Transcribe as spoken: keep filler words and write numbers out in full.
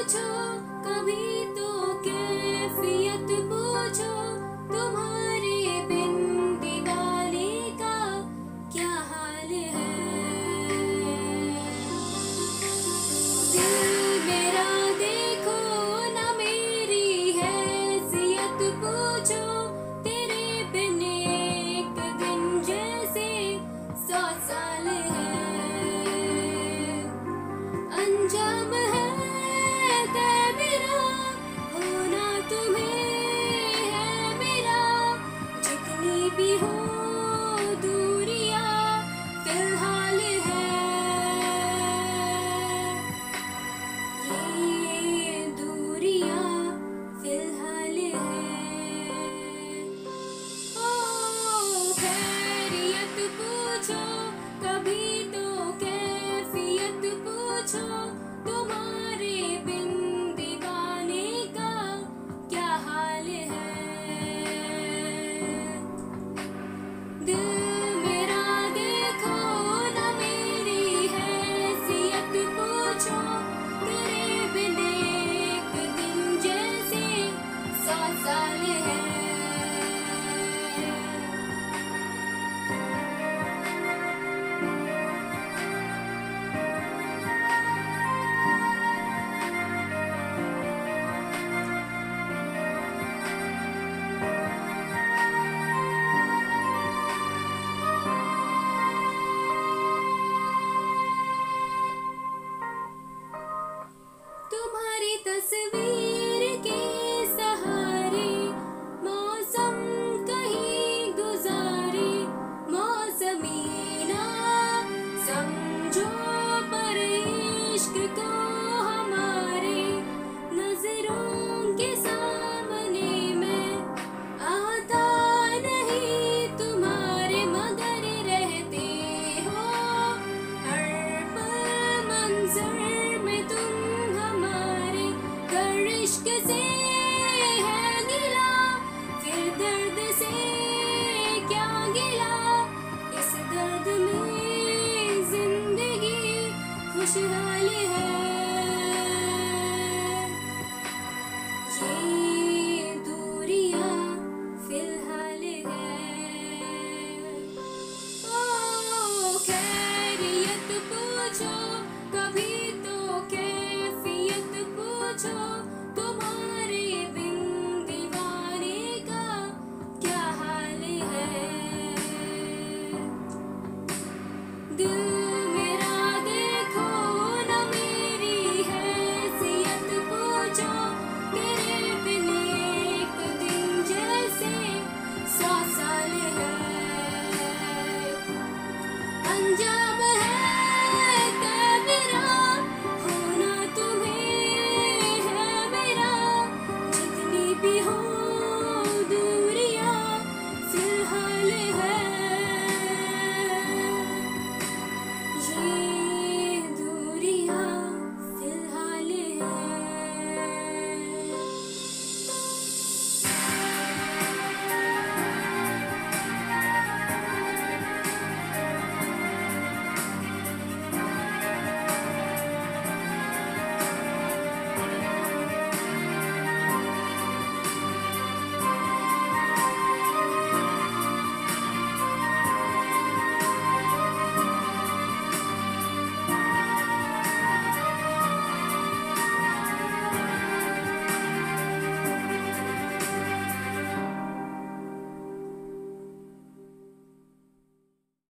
पूछो, कभी तो कैफियत पूछो, तुम्हारे बिन दीवाने का क्या हाल है। दिल मेरा देखो ना, मेरी हैसियत पूछो, तेरे बिन एक दिन जैसे सौ साल है। अंजाम है तय मेरा, होना तुम्हें है मेरा, जितनी भी हो दूरियां फिलहाल है। ये दूरियां फिलहाल है। ओ खैरियत पूछो, कभी तो कैफियत पूछो, तुम्हारे बिन दीवाने का क्या हाल है। दिल मेरा देखो ना, मेरी हैसियत पूछो, तेरे बिन एक दिन जैसे सौ साल है। तुम्हारी तस्वीर के सहारे मौसम कहीं गुजारे, मौसमी ना समझो पर इश्क को हमारे, नजरों के सामने मैं आता नहीं तुम्हारे, मगर रहते हो हर पल मंजर में तुम हमारे। गर इश्क से है गिला, फिर दर्द से क्या गिला, इस दर्द में जिंदगी खुशहाल है।